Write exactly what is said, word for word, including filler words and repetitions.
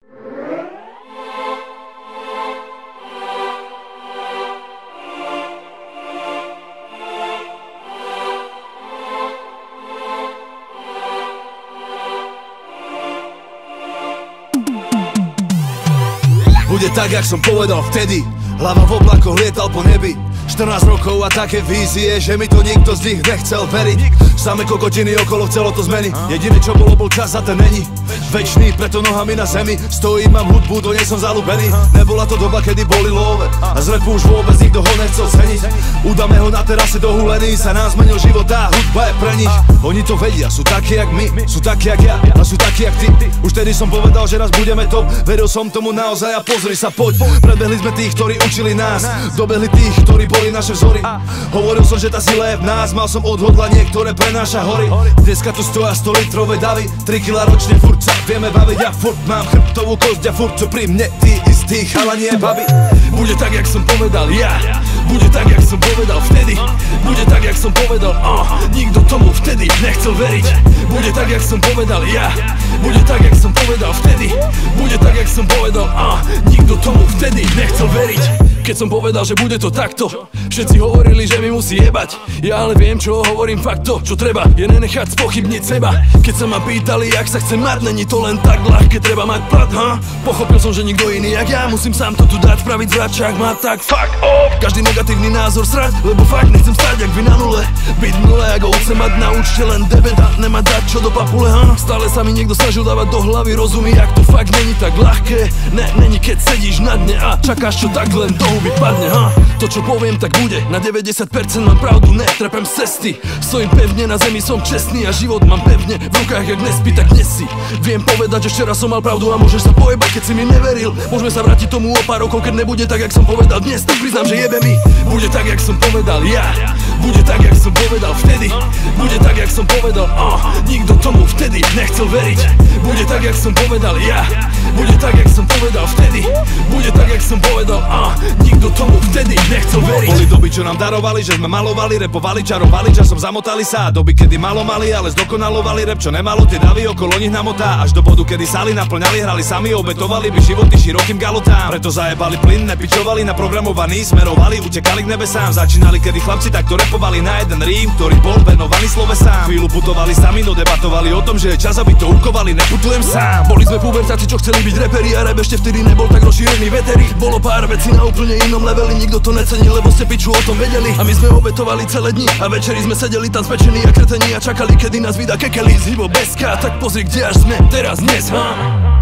Bude tak, jak som povedal vtedy. Hlava v oblakoch, lietal po nebi. štrnásť rokov a také vízie, že mi to nikto z nich nechcel veriť. Samé kokotiny okolo, chcelo to zmeniť. Jediné čo bolo, bol čas a ten není večný, preto nohami na zemi stojím, mám hudbu, do nej som zalúbený. Nebola to doba, kedy boli love a z rapu už vôbec nikto ho nechcel ceniť. Udáme ho na terase dohulený, sa nám zmenil život a hudba je pre nich. Oni to vedia, sú takí jak my, sú takí jak ja a sú takí jak ty. Už tedy som povedal, že raz budeme top, veril som tomu naozaj a pozri sa, poď. Predbehli sme tých, ktorí učili nás, dobehli tých, ktorí boli naše vzory. Hovoril som, že tá sila je v nás, mal som odhodlanie, ktoré prenáša hory. Dneska tu stoja sto litrové davy, tri kilá ročne, furt sa vieme baviť. Ja furt mám chrbtovú kosť a furt čo pri mne tí istí chalani je babi. Bude tak, jak som povedal ja, bude tak, jak som povedal vtedy. Bude tak, jak som povedal, oh, nikto tomu vtedy nechcel veriť. Bude tak, jak som povedal ja, bude tak, jak som povedal vtedy. Bude tak, jak som povedal, oh, nikto tomu vtedy nechcel veriť. Keď som povedal, že bude to takto, všetci hovorili, že mi musí jebať. Ja ale viem, čo hovorím, fakt to, čo treba, je nenechať spochybniť seba. Keď sa ma pýtali, jak sa chcem mať, není to len tak ľahké, treba mať plat, ha? Pochopil som, že nikto iný jak ja, musím sám to tu dať, spraviť zračák, má tak fuck off. Každý negatívny názor srať, lebo fakt nechcem stať jak vy na nule. Byť v nule, ako chcem mať na účte len debet a nemať dať čo do papule, ha? Stále sa mi niekto snažil dávať do hlavy, rozumí, jak to fakt není tak ľahké. Ne, není keď sedíš na dne a čakáš čo tak len do huby padne, ha? To čo poviem tak bude, na deväťdesiat percent mám pravdu, netrepem z cesty. Stojím pevne na zemi, som čestný a život mám pevne v rukách, jak nespí, tak nesi. Viem povedať, že včera som mal pravdu a môžeš sa pojebať, keď si mi neveril. Môžeme sa vrátiť tomu o pár rokov, keď nebude tak, jak som povedal dnes, tak priznám, že jebe mi. Bude tak, jak som povedal ja, bude tak, jak som povedal vtedy. Bude tak, jak som povedal, oh, nikto tomu vtedy nechcel veriť. Bude tak, jak som povedal ja, bude tak, jak som povedal vtedy. Bude tak, jak som povedal, oh, nikto tomu vtedy nechcel veriť. Boli doby, čo nám darovali, že sme malovali, repovali, čarovali, časom zamotali sa. Doby, kedy malo mali, ale zdokonalovali rap, čo nemalo, tie davy okolo nich namotá. Až do bodu, kedy sali naplňali, hrali sami, obetovali by životy širokým galotám. Preto zajebali plyn, nepičovali, naprogramovaní, smerovali, utekali k nebesám. Začínali, kedy chlapci takto repovali na jeden rím, ktorý bol venovaný slovesám. Chvíľu putovali sami, no debatovali o tom, že je čas, aby to ukovali, neputujem sám. Boli sme pubertáci, čo chceli byť reperi a rap ešte vtedy nebol tak rozšírený veteri. Bolo pár vecí na úplne inom leveli, nikto to necenil, lebo ste piču o tom vedeli. A my sme obetovali celé dni a večeri sme sedeli tam spečení a kretení a čakali, kedy nás vydá kekeli z Hibo Beska. Tak pozri, kde až sme teraz dnes, ha?